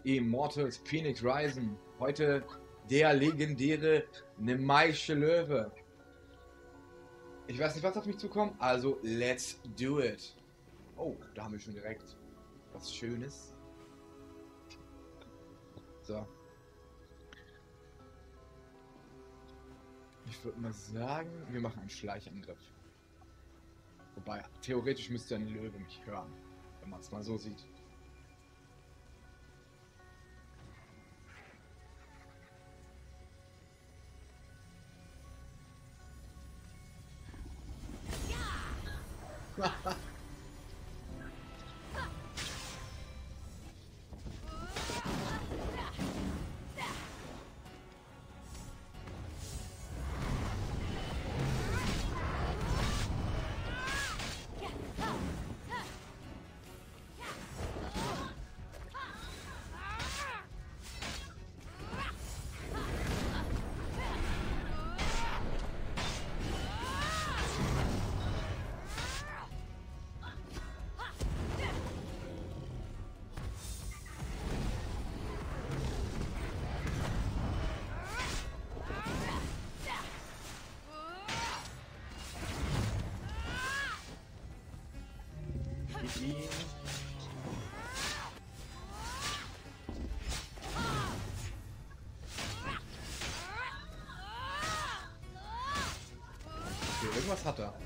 Immortals Phoenix Rising. Heute der legendäre Nemaische Löwe. Ich weiß nicht, was auf mich zukommt, also let's do it. Oh, da haben wir schon direkt was Schönes. So. Ich würde mal sagen, wir machen einen Schleichangriff. Wobei, theoretisch müsste ein Löwe mich hören, wenn man es mal so sieht. Okay, irgendwas hat er.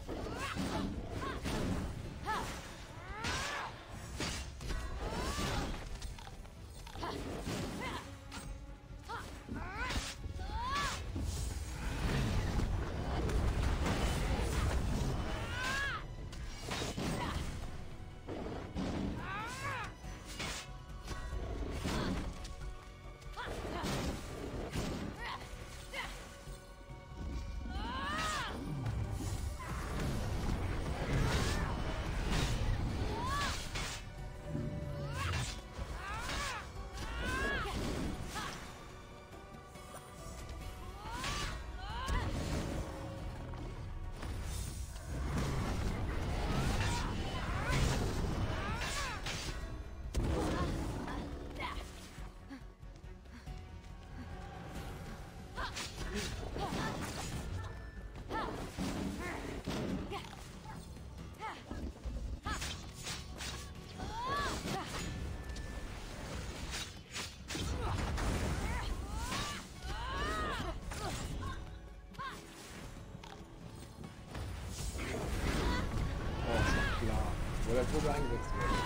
Wo der Vogel eingesetzt wird.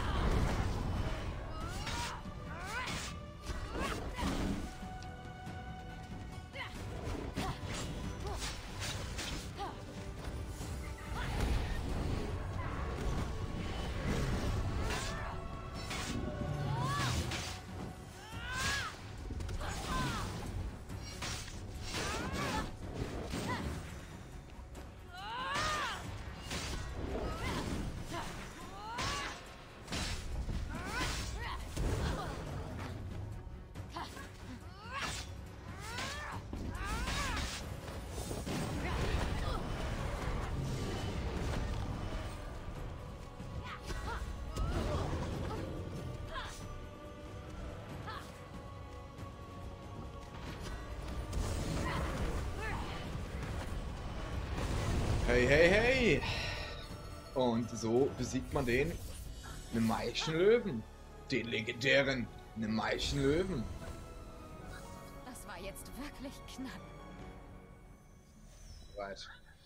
Hey, hey, hey! Und so besiegt man den Nemaischen Löwen. Den legendären Nemaischen Löwen. Das war jetzt wirklich knapp. Right.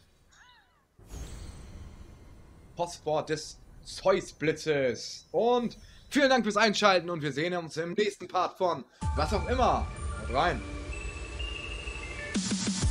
Postwort des Zeus-Blitzes. Und vielen Dank fürs Einschalten und wir sehen uns im nächsten Part von was auch immer. Haut rein!